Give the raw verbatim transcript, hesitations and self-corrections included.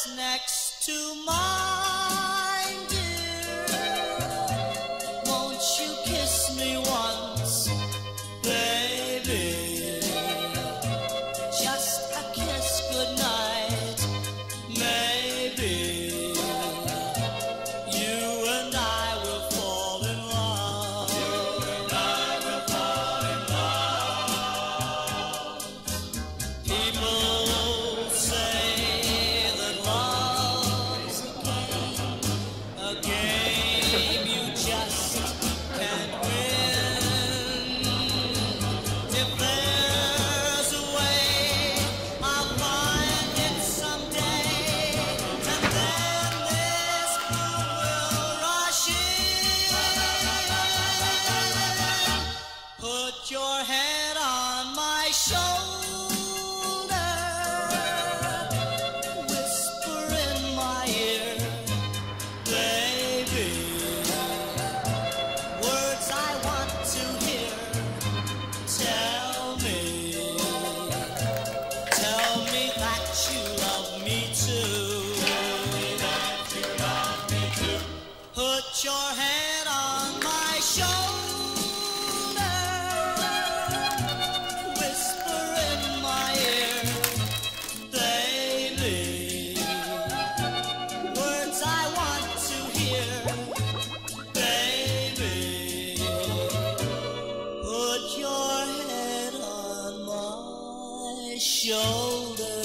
just next to mine, dear. Won't you kiss me once, baby? Just a kiss goodnight, maybe. You and I will fall in love. You and I will fall in love. People say that love's a game you just can't win. If there's a way, I'll find it someday, and then this moon will rush in. Put your head on my shoulder, whisper in my ear, baby, words I want to hear. Tell me, tell me that you love me too. Tell me that you love me too. Put your head on my shoulder, whisper in my ear, baby, words I want to hear, baby. Put your head on my shoulder.